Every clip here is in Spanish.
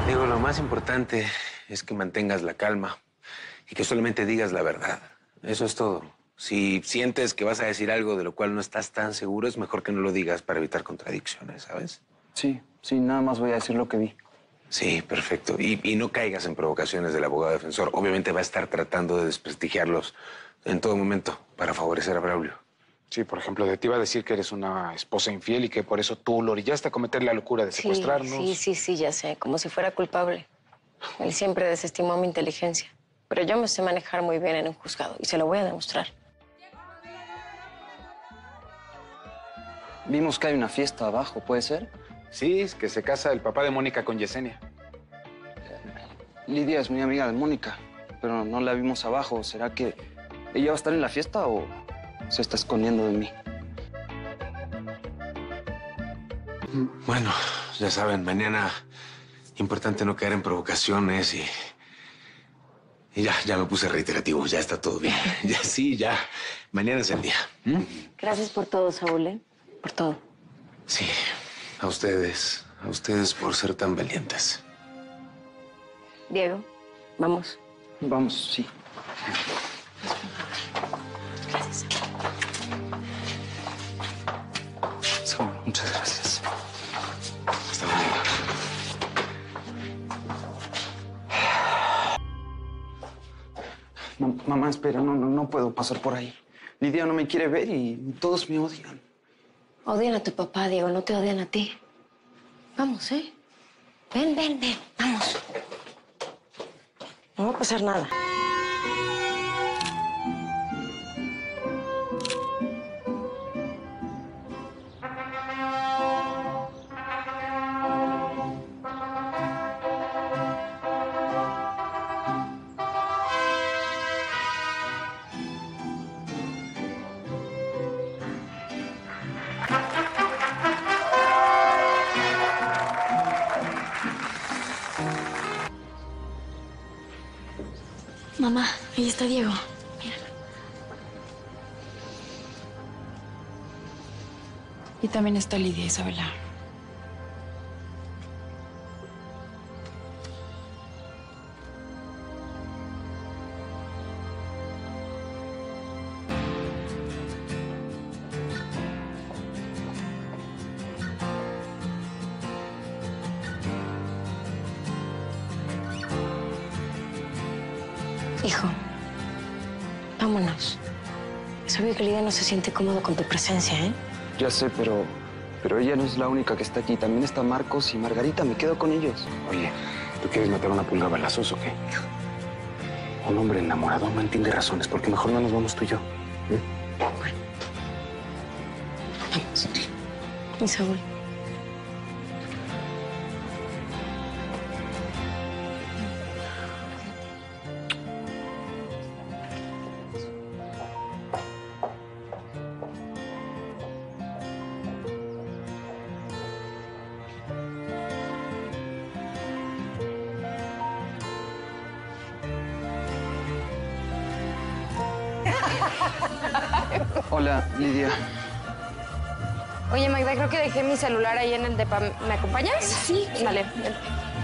Digo, lo más importante es que mantengas la calma y que solamente digas la verdad. Eso es todo. Si sientes que vas a decir algo de lo cual no estás tan seguro, es mejor que no lo digas para evitar contradicciones, ¿sabes? Sí, nada más voy a decir lo que vi. Sí, perfecto. Y no caigas en provocaciones del abogado defensor. Obviamente va a estar tratando de desprestigiarlos en todo momento para favorecer a Braulio. Sí, por ejemplo, te iba a decir que eres una esposa infiel y que por eso tú lo orillaste a cometer la locura de secuestrarnos. Sí, ya sé, como si fuera culpable. Él siempre desestimó mi inteligencia. Pero yo me sé manejar muy bien en un juzgado y se lo voy a demostrar. Vimos que hay una fiesta abajo, ¿puede ser? Sí, es que se casa el papá de Mónica con Yesenia. Lidia es muy amiga de Mónica, pero no la vimos abajo. ¿Será que ella va a estar en la fiesta o se está escondiendo de mí? Bueno, ya saben, mañana importante no caer en provocaciones y ya me puse reiterativo, ya está todo bien. Ya. Mañana es el día. Gracias por todo, Saúl, ¿eh? Por todo. Sí, a ustedes por ser tan valientes. Diego, vamos. Vamos, sí. Gracias. Saúl, muchas gracias. Hasta mañana. Mamá, espera, no puedo pasar por ahí. Lidia no me quiere ver y todos me odian. Odian a tu papá, Diego, no te odian a ti. Vamos, ¿eh? Ven, vamos. No va a pasar nada. Mamá, ahí está Diego. Mira. Y también está Lidia, Isabela. Hijo, vámonos. Es obvio que Lidia no se siente cómodo con tu presencia, ¿eh? Ya sé, pero ella no es la única que está aquí. También está Marcos y Margarita. Me quedo con ellos. Oye, ¿tú quieres matar a una pulga a balazos o qué? Un hombre enamorado no entiende razones, porque mejor no nos vamos tú y yo. Bueno. Vamos. Y Saúl. Hola, Lidia. Oye, Magda, creo que dejé mi celular ahí en el depa. ¿Me acompañas? Sí. Vale. Ven.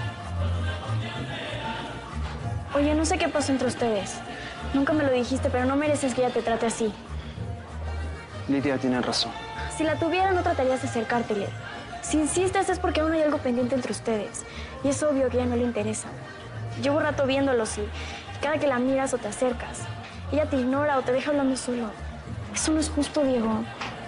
Oye, no sé qué pasó entre ustedes. Nunca me lo dijiste, pero no mereces que ella te trate así. Lidia tiene razón. Si la tuviera, no tratarías de acercártele. Si insistes es porque aún hay algo pendiente entre ustedes. Y es obvio que a ella no le interesa. Llevo un rato viéndolos y cada que la miras o te acercas, ella te ignora o te deja hablando solo. Eso no es justo, Diego.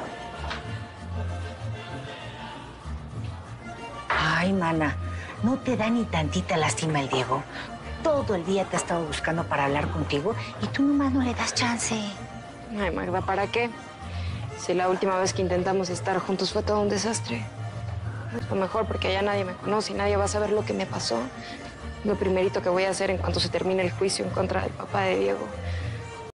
Ay, mana, no te da ni tantita lástima el Diego. Todo el día te ha estado buscando para hablar contigo y tú nomás no le das chance. Ay, Magda, ¿para qué? Si la última vez que intentamos estar juntos fue todo un desastre. Es lo mejor porque allá nadie me conoce y nadie va a saber lo que me pasó. Lo primerito que voy a hacer en cuanto se termine el juicio en contra del papá de Diego